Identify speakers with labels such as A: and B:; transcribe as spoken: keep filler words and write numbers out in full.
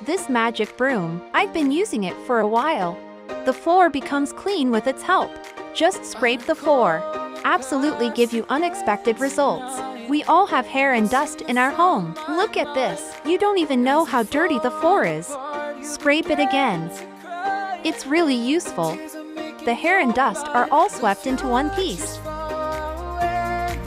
A: this magic broom. I've been using it for a while. The floor becomes clean with its help. Just scrape the floor. Absolutely give you unexpected results. We all have hair and dust in our home. Look at this. You don't even know how dirty the floor is. Scrape it again. It's really useful. The hair and dust are all swept into one piece.